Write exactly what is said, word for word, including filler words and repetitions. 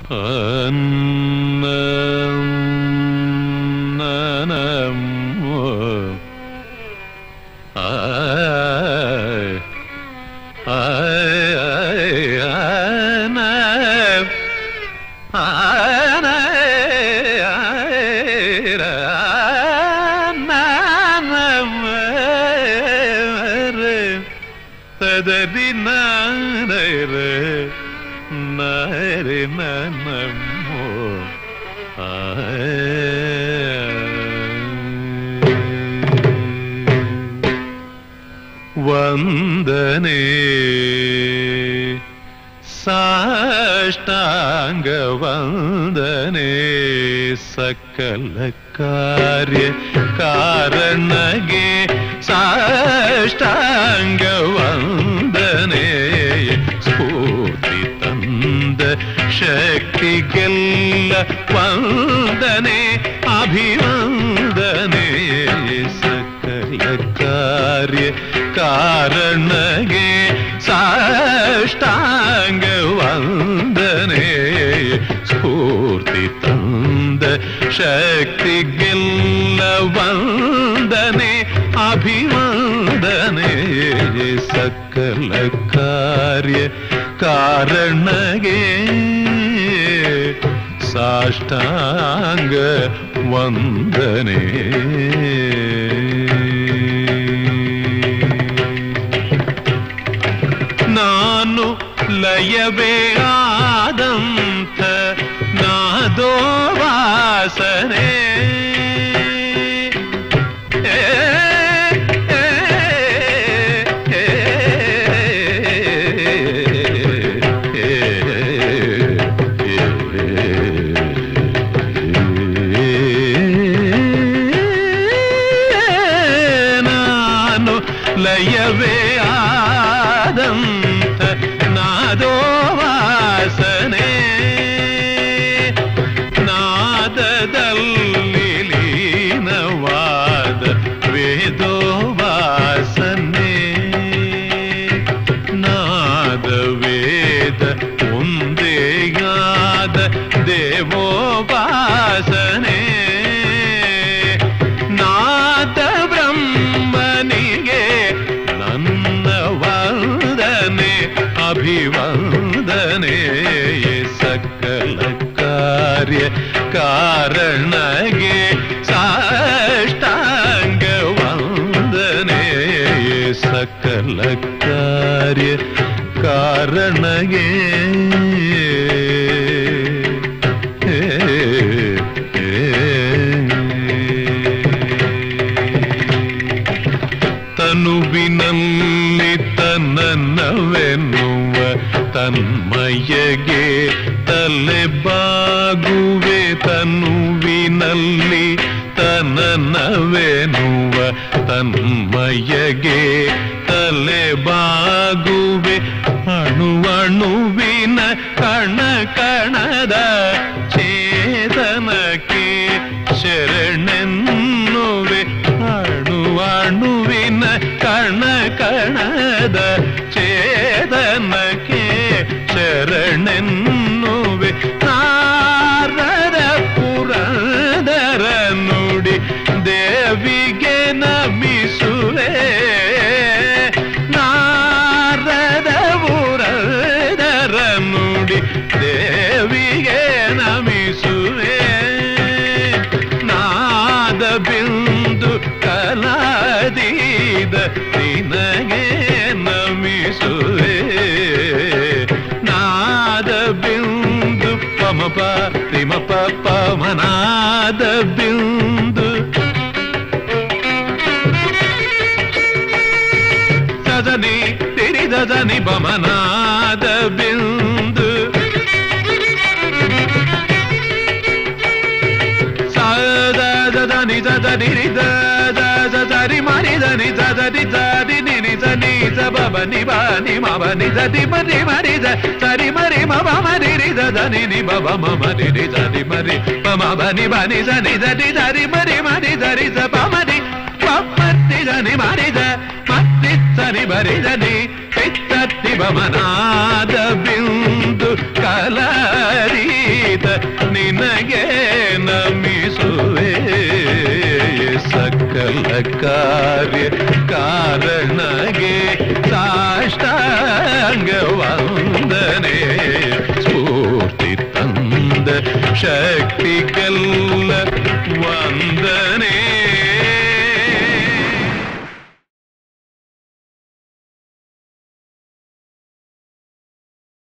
ವಂದನೆ ಸಾಷ್ಟಾಂಗ ವಂದನೆ ಸಕಲ ಕಾರ್ಯ ಕಾರಣಗೆ ಸಾಷ್ಟಾಂಗ ವಂದನೆ ಸ್ಫೂರ್ತಿ ತಂದ ಶಕ್ತಿಗೆಲ್ಲ ವಂದನೆ ಅಭಿವಂದನೆ ಸಕಲ ಕಾರ್ಯ ಕಾರಣಗೆ ಸಾಷ್ಟಾಂಗ ವಂದನೆ ಸ್ಫೂರ್ತಿ ತಂದ ಶಕ್ತಿಗೆಲ್ಲ ವಂದನೆ ಅಭಿವಂದನೆ ಸಕಲ ಕಾರ್ಯ ಕಾರಣಗೆ ಸಾಷ್ಟಾಂಗ ವಂದನೆ. ನಾನು ಲಯವೇ ಆದಂಥ ನಾದೋ ವಾಸನೆ ನಾನು ಲಯವೇ ಆದಂಥ ನಾದೋ ವಾಸನೆ ನಾದದಲ್ಲಿ ಲೀನವಾದ ವೇದೋ ವಾಸನೆ ನಾದ ವೇದ ಒಂದೇಯಾದ ದೇವೋ ವಾಸನೆ ನಾದ ಬ್ರಹ್ಮನಿಗೆ ನನ್ನ ವಂದನೆ ಅಭಿವಂದನೆ ಸಕಲ ಕಾರ್ಯ ಕಾರಣಗೆ ಸಾಷ್ಟಾಂಗ ವಂದನೆ ಸಕಲ ಕಾರ್ಯ ಕಾರಣಗೆ ತನುವಿನಲ್ಲಿ ತನ್ನವೆನ್ನುವ ತನ್ಮಯಗೆ ತಲೆ ಬಾಗುವೆ ತನುವಿನಲ್ಲಿ ತನ್ನವೆನ್ನುವ ತನ್ಮಯಗೆ ತಲೆ ಬಾಗುವೆ ಅಣುವಣುವಿನ ಕಣ ಕಣದ ಚೇತನಕ್ಕೆ ಶರಣೆನ್ನುವೆ ಅಣುವಣುವಿನ ಕಣ ಕಣದ ಚೇತನಕ್ಕೆ ಶರಣೆನ್ನುವೆ ನಾರದ ಪುರಂದರ ನುಡಿ ದೇವಿಗೆ ನಮಿಸುವೆ ನಾರದ ಪುರಂದರ ನುಡಿ ದೇವಿಗೆ ನಮಿಸುವೆ ನಾದ ಬಿಂದು ಕಲಾದೀದ ನಿನಗೆ ನಮಿಸುವೆ ನಾದ ಬಿಂದು ಪಮಪ ರಿಮಪ ಪಮನಾದ ಬಿಂದು ಸದನಿ ತಿರಿದನಿ ಪಮನಾದ ಬಿಂದು ಸದನಿ ಸದನಿ ಸರಿ ಮರಿದನಿ ಸದನಿ ಸದಿ ನಿನಿ ಸನಿ ಸಬನಿ ಬನಿ ಮಬನಿ ಸದಿ ಮರಿ ಮರಿ ಸರಿ ಮರಿ ಮಬ ಮರಿ దని ని బబ మమ ని ని దని మరి మమ బని బని సని దని సరి మరి మరి సరి స పమని పమని దని మరి ద మని సరి మరి దని పిత్తతి బమనాద బిందు కలరి ಕಾರ್ಯ ಕಾರಣಗೆ ಸಾಷ್ಟಾಂಗ ವಂದನೆ ಸ್ಫೂರ್ತಿ ತಂದ ಶಕ್ತಿಗೆಲ್ಲ ವಂದನೆ